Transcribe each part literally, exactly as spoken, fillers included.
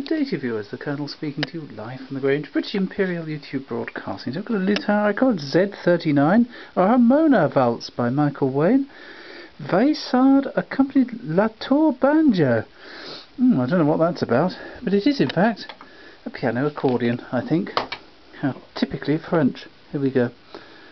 day to you viewers, the Colonel speaking to you live from the Grange, British Imperial YouTube Broadcasting. So I've got a Lutin record, Z thirty-nine, a Ramona Valse by Michael Wayne, Vaissade accompanied Latorre Banjo. Mm, I don't know what that's about, but it is in fact a piano accordion, I think. How typically French. Here we go.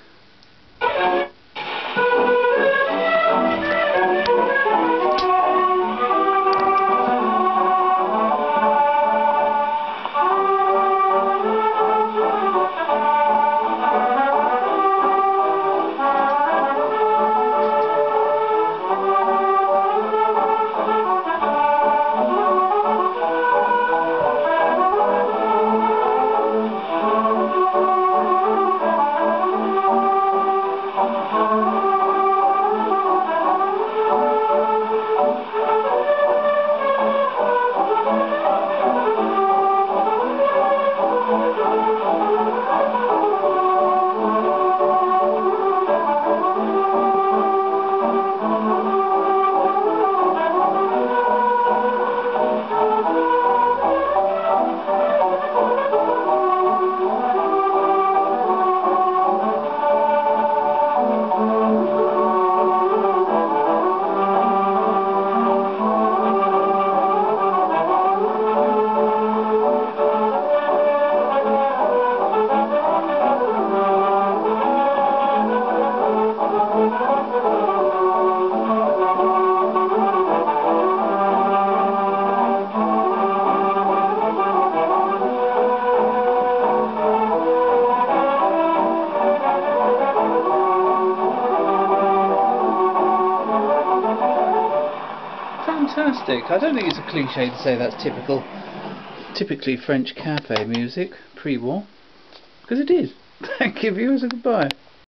Fantastic. I don't think it's a cliche to say that's typical, typically French cafe music pre-war, because it is. Thank you viewers and goodbye.